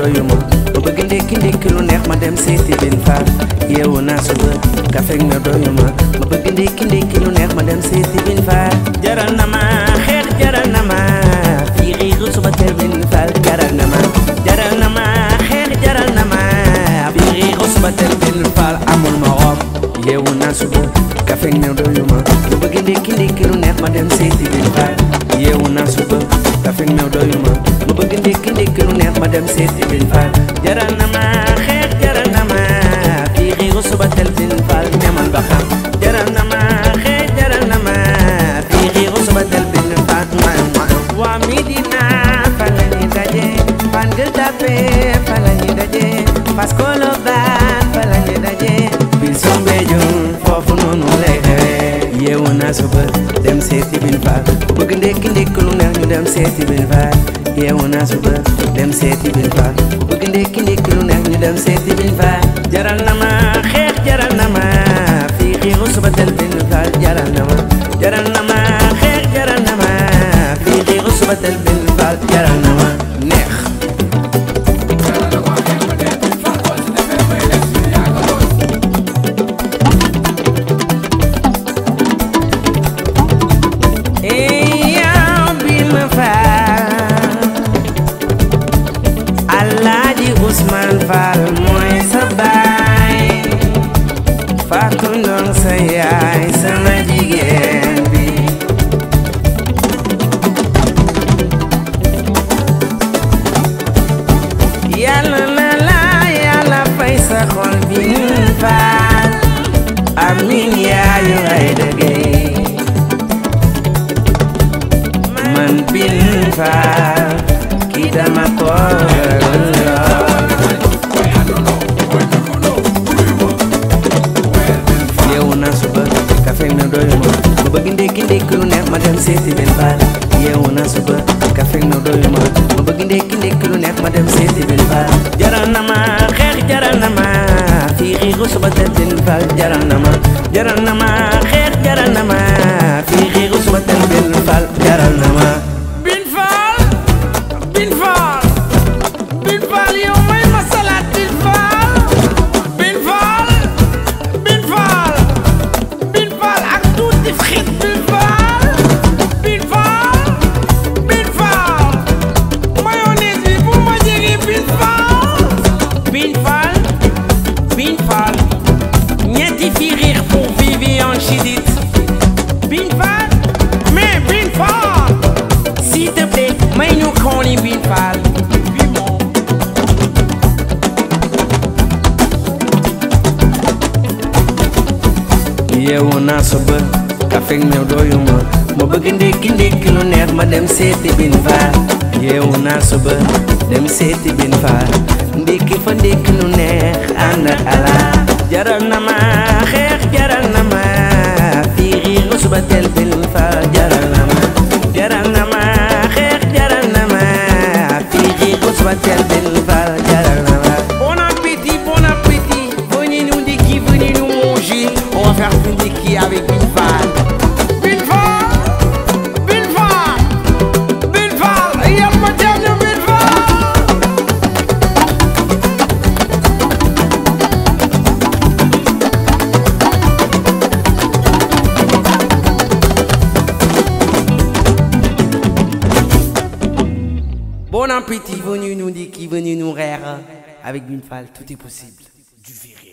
doyuma ma bëgg ndekki ndekki lu neex ma dem seeti bin faal yeewu naa suba kafe ak meew doyuma ma bëgg ndekki ndekki lu neex ma dem seeti bin faal jaral na ma xeex jaral na ma fii xiixu suba teel bin faal jaral na ma xeex jaral na ma fii xiixu suba teel bin faal amul morom yeewu naa suba kafe ak meew doyuma ma bëgg ndekki ndekki lu neex ma dem seeti bin faal yeewu naa suba kafe ak meew doyuma ma bëgg ndekki ndekki lu neex ma dem seeti bin faal jaral na ma xeex jaral na ma fii xiixu suba teel bin faal ñamal ba xam jaral na ma xeex jaral na ma fii xiixu suba teel bin faal waa Medina fa la ñuy daje fan Gueule Tapée fa la ñuy daje Fass Colobane fa la ñuy daje biir Soumbédioune foofu noonu lay xewee yeewu naa suba dem seeti bin faal bëgg ndekki ndekki lu neex ñu dem seeti bin faal yeewu naa suba dem seeti bin faal bëgg ndekki ndekki lu neex ñu dem seeti bin faal jaral na ma xeex jaral na ma fii xiixu suba teel bin faal jaral na ma xeex jaral na ma fii xiixu suba teel bin faal jaral na ma neex Ousmane Fall mooy sa baay Fatou Ndong sa yaay sama jigéen bi yàlla na la yàlla fay sa xol bi Fall amiin yaayu ay dëggee man bin Fall kii dama ko ma bëgg ndekki ndekki lu neex ma dem seeti bin faal yeewu naa suba kafe ak meew doyuma ma bëgg ndekki ndekki lu neex ma dem seeti bin faal jaral na ma xeex jaral na ma fii xiixu suba teel bin faal jaral na ma xeex jaral na ma fii xiixu suba teel bin faal jaral na ma bin faal yow may ma salaat bin faal ak tuuti xit bin faal mayonnaise bi bu ma jege bin faal ñetti fii riix pour Viviane Chidid bin faal mais bin faal s'il te plaît may ñu xooli bin faal yeewu naa suba kafe ak meew doyuma ma bëgg ndekki ndekki lu neex ma dem seeti bin faal yeewu naa suba dem seeti bin faal ndekki fa ndekki lu neex ànd ak ala jaral na ma xeex jaral na ma fii xiixu suba teel bin faal jaral na ma xeex jaral na ma fii xiixu suba teel bin faal jaral na ma bon appétit venez nous ndekki venez nous manger on va faire une ndekki avec bin faal yal ma jam ñu bin faal bon appétit venez nous ndekki venez nous reer avec bin faal tout est possible du viril